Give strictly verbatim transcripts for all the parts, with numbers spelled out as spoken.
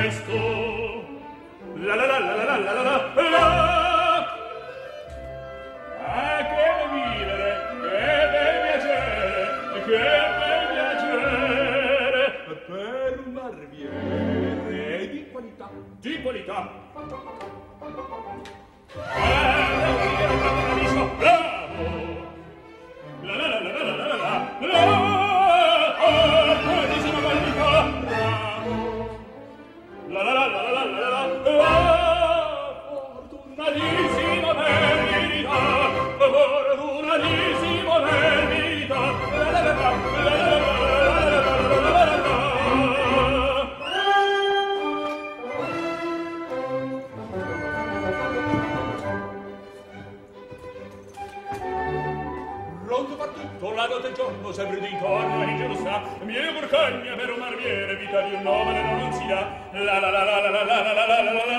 questo. La la la la la la la la la. Ah, che bel vivere, che bel piacere, che bel piacere, per un barbiere di qualità, di qualità. Bravo! La la la la la la la la la qualità, bravo! La la la la la la la la la fortunatissima verità, fortunatissima verità, la la la la la la la la notte e giorno sempre d'intorno e in sa mia porcagna per un marmiere vita di un nobile non si dà la la la la la la la la la la la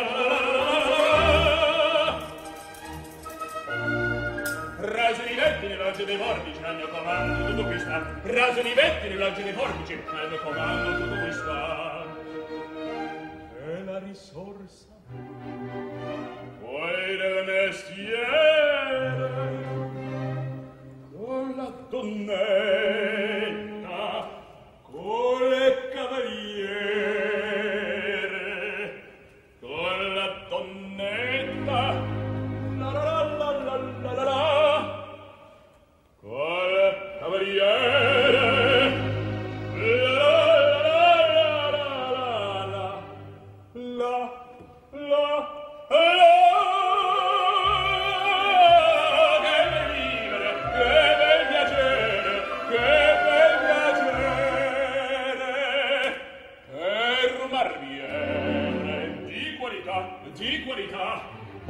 rasoni vetti nell'oggi dei vortici al mio comando tutto qui sta rasoni vetti nell'oggi dei vortici al mio comando tutto qui sta e la risorsa poi del mestiere con la donnetta, con le cavaliere, con la donnetta, la la la la la la la la, con le cavaliere, la la la la la la la la la. Di qualità.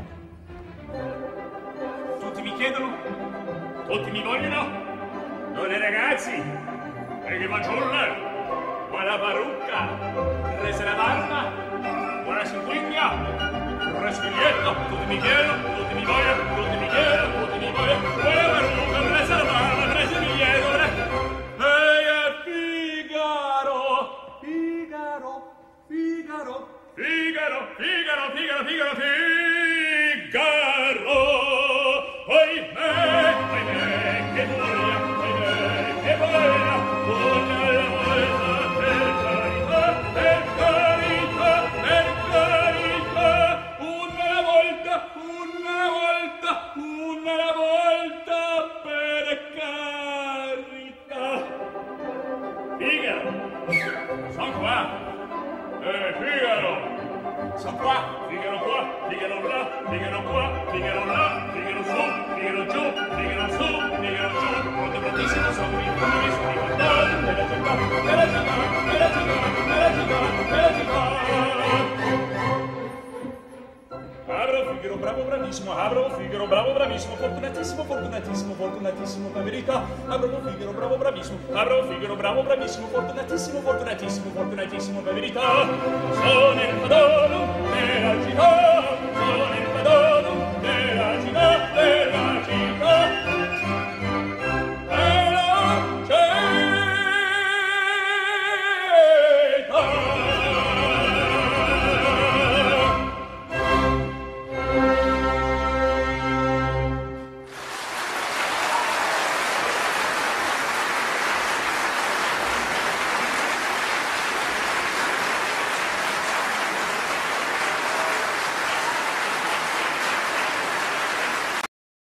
Tutti mi chiedono, tutti mi vogliono, non le ragazzi, e che fanciulle, buona parrucca, resa la barba, buona cinquiglia, resa biglietto, tutti mi chiedono, tutti mi vogliono, tutti mi chiedono, tutti mi vogliono, buona parrucca, resa la barba, resa biglietto, ehi è Figaro, Figaro, Figaro, Figaro, Figaro, Figaro, Figaro, Figaro, ohimè, ohimè, che voglia, ohimè, che voglia, voglia la volta per carità, per carità, per carità, una volta, una volta, una volta per carità. Figaro, son qua. Eh, Figaro! Sono qua! Figaro qua, Figaro là, Figaro qua, Figaro là, Figaro su, Figaro giù, Figaro su, Figaro giù, pronto prontissimo, sono qui, come mi sono ricordato, me la città, me la città, me la città, me la città, me la città. Abro Figaro, bravo, bravissimo, abro Figaro, bravo, bravissimo, fortunatissimo, fortunatissimo, fortunatissimo, per verità, abro Figaro, bravo, bravissimo, abro Figaro, bravo, bravissimo, fortunatissimo, fortunatissimo, fortunatissimo, per verità, sono il padrone della città, sono il